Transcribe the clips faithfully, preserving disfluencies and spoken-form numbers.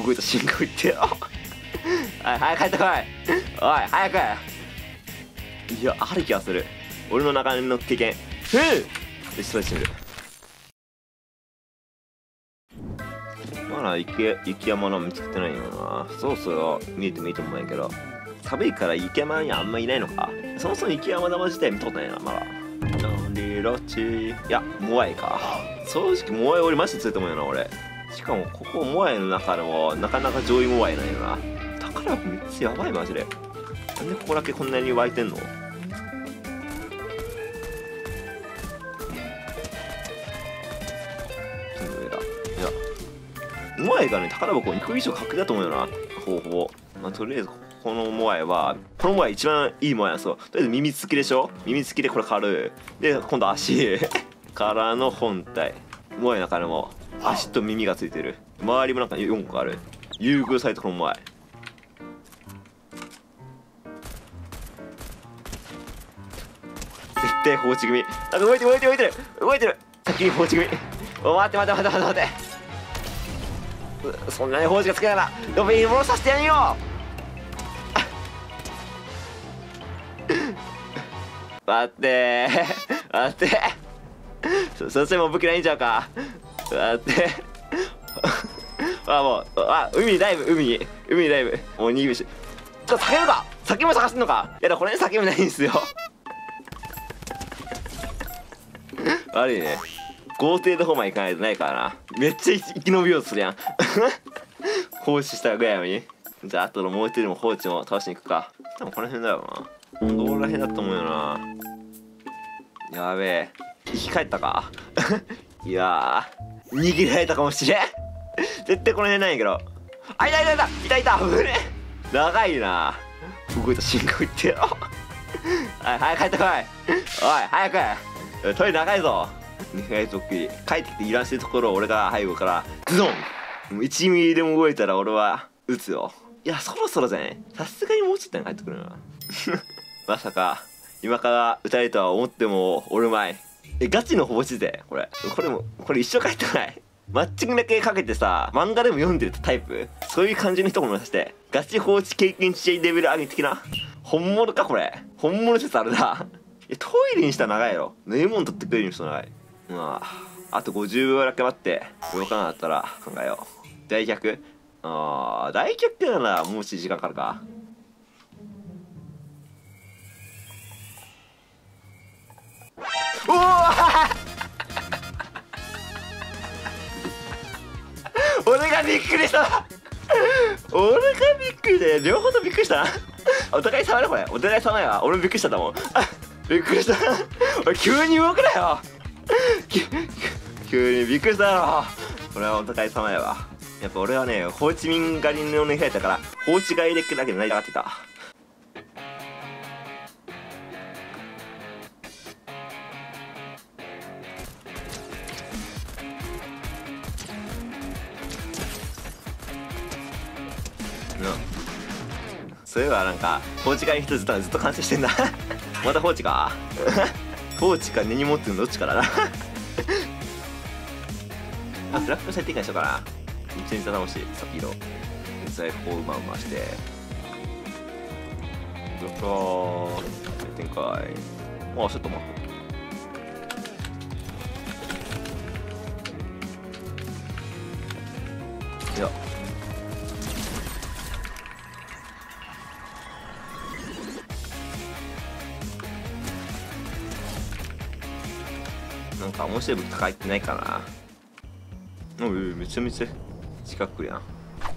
動いた進行いってよはい早く帰ってこいおい早く。いやある気がする俺の中の経験。ふうよしそれしてみる。まだ雪雪山の見つけてないよな。そろそろ見えてもいいと思うんやけど、寒いから雪山にあんまいないのか。そもそも雪山玉自体見たことないなまだ。なんでロッチいやモアイか。正直モアイ俺マジで強いと思うよな俺。しかもここモアイの中でもなかなか上位モアイなんよな。だからめっちゃやばいマジで。なんでここだけこんなに湧いてんの。モアイがね宝箱に行く以上確定だと思うよな方法。まあ、とりあえずこのモアイはこのモアイ一番いいモアイなんですよ。とりあえず耳付きでしょ。耳付きでこれ狩るで今度足からの本体。モアイの中でも足と耳がついてる。周りもなんかよんこある。優遇されたこのモアイ。絶対放置組。なんか動いてる動いてる動いてる動いてる。先に放置組。お待って待って待って待って待って。そんなに放置がつけないな。ロビン戻させてやんよ待って待ってそそっちも武器ないんちゃうか。待ってあもうあ海にダイブ海に海にダイブもう逃げるし。ちょっと叫ぶか叫ぶ探すのか。いやだこれに叫ぶないんですよ悪いね。豪邸の方まで行かないとないからな。めっちゃ生き延びようとするやん放置したぐらいのに。じゃああとのもう一人も放置も倒しに行くか。多分この辺だよな。どこら辺だと思うよな。やべえ生き返ったかいやー逃げられたかもしれん絶対この辺ないんやけど。あいたいたいたいたいた危ね長いな。動いた進行いってよはい早く帰ってこいおい早くトイレ長いぞ。にかいとっくり帰ってきていらんしてるところを俺が背後からズドン。もういちミリでも動いたら俺は撃つよ。いやそろそろじゃねさすがにもうちょっと帰ってくるなまさか今から撃たれるとは思ってもおるまい。えガチの放置でこれこれもこれ一生帰ってこない。マッチングだけかけてさ漫画でも読んでるタイプ。そういう感じの人もいまして、ガチ放置経験値レベル上げ的な本物かこれ。本物説あるなトイレにしたら長いやろ。飲み物取ってくれる人長い。まああとごじゅうびょうだけ待って動かなかったら考えよう。大脚あー大脚ならもうちょい時間かかるか。おお俺がびっくりした俺がびっくりで両方とびっくりしたお互い様だこれ。お互い様やわ。俺もびっくりしたんだもんびっくりした俺急に動くなよ急にびっくりしたよ。これはお互い様やわ。やっぱ俺はねホーチミン狩りのねやったから放置狩りでだけで成り上がってた。そういえばなんか放置狩りの人ずっとずっと完成してんだまた放置か放置か根に持ってるのどっちかだなあフラッグの設定にしようかな。めっちゃ似た楽しいさっきの在庫をうまうましてどうぞ展開。あちょっと待っていやなんか面白い武器入ってないかな。おいめちゃめちゃ近くやん。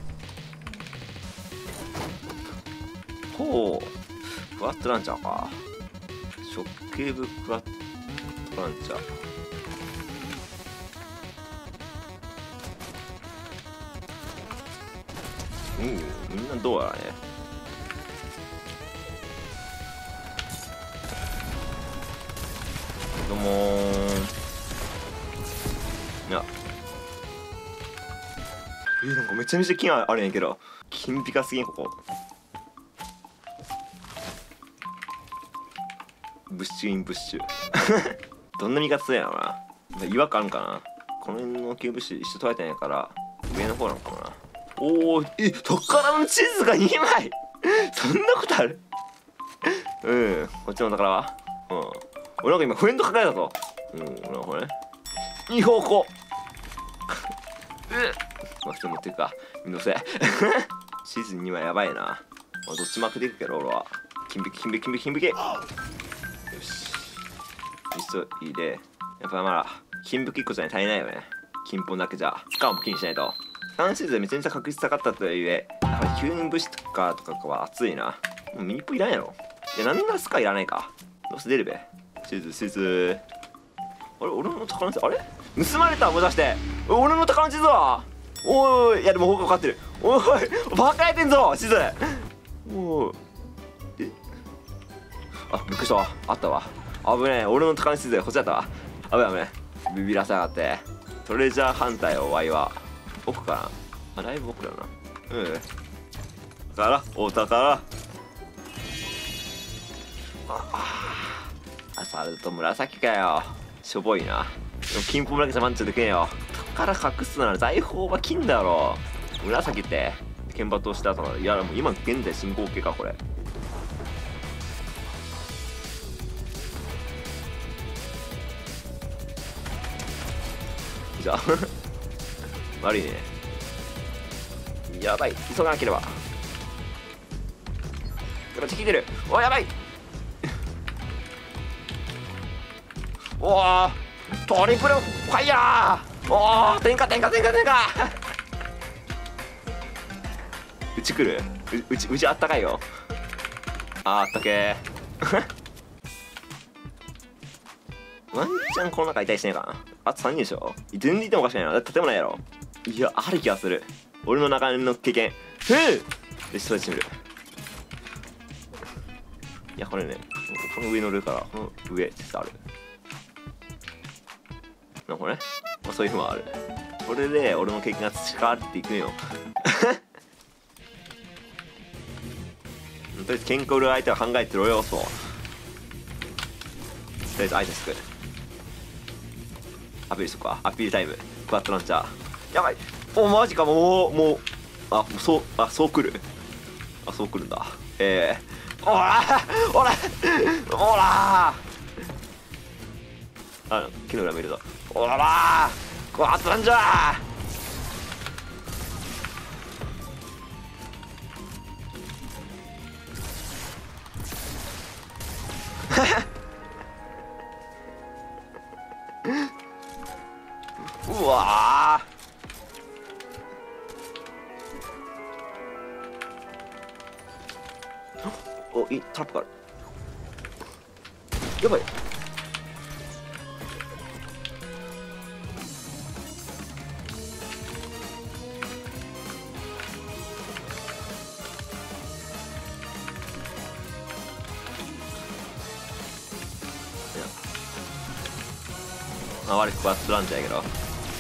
ほうクワッドランチャーか。ショッケーブクワッドランチャーうんみんなどうやらね。どうもーいやえー、なんかめちゃめちゃ金あるんやけど金ピカすぎんここ。ブッシュインブッシュどんな味方やろな。違和感あるかな。この辺のキューブッシュ一緒取られてないから上の方なのかもな。 おお、え、宝の地図がにまいそんなことある？うん、こっちの宝は。うん。俺なんか今フレンド抱えたぞ。うん、なんかね。いい方向。まあ、普通持っていくか。めんどくせえ。シーズンにまいやばいな。まあ、どっちも開けていくけど、俺は。金引き、金引き、金引き、金引き。よし。急いで。やっぱまだ、金引きいっこじゃ足りないよね。金本だけじゃ。スカーも気にしないと。さんシーズンめちゃめちゃ確率下がったとはいえ、やっぱり吸引物質とかとかは熱いな。もうミニポいらんやろ。いや、なんならスカいらないか。どうせ出るべ。シーズン、シーズン。あれ、俺の宝の地図、あれ盗まれた、もしかして。俺の宝の地図は。おい、いやでも方向かかってる。おい、バカやってんぞ、地図。おい。え、あ、びっくりしたわ。あったわ。危ねえ、俺の宝の地図、こっちだったわ。危ない危ない。ビビらせやがって。トレジャー反対をワイは。奥かなあ、だいぶ奥だな。うん。宝、お宝。ああ。アサルト紫かよ。しょぼいな。でも金本だけじゃマンチョでけんよ。宝隠すなら財宝は金だろ。紫って剣抜をした後なの。いやもう今現在進行形かこれ。じゃあ悪いね。やばい、急がなければ。やばい、敵来てる。お、やばいおお、トリプルファイヤー。おお、天下天下天下天下うち来る。ううちうちあったかいよ。あー、あったけーワンチャンこの中いたりしないかな。あとさんにんでしょ。全然いてもおかしくないな。だって建物ないやろ。いや、ある気がする。俺の中の経験。ふうで、ストレッチ見る。いや、これね、この上乗るから、この上説ある。なんかね、まあ、そういうのもある。これで俺の経験が培われていくのよ。とりあえず喧嘩売る相手は考えてろよ、そう。とりあえず挨拶くる。アピールしとくか。アピールタイム。クワッドランチャー。やばい。お、マジか、もう、もう、あ、もうそう、あ、そう来る。あ、そう来るんだ。えー、おらおらおらあ、木の裏見るぞ。おらークワッドランチャーうわーお、いいトラップがある。やばい。まあ悪くクワッドランチャーやけど。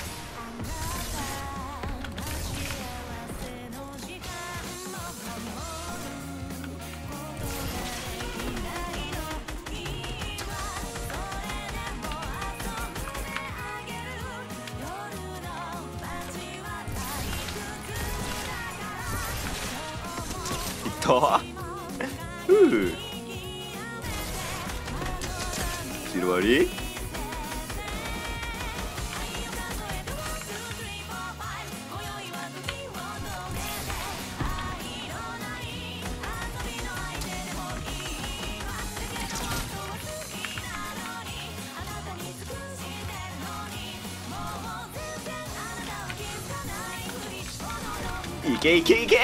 いったふう白割りいけいけいけ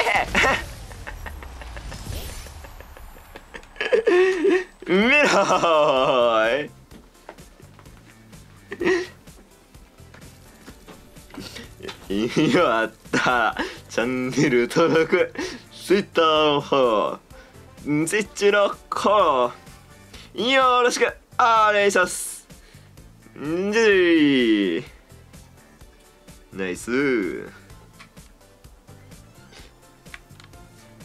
うめろーいやったチャンネル登録ツイッターの方ツイッチの方よろしくお願いしますんじゃいナイスー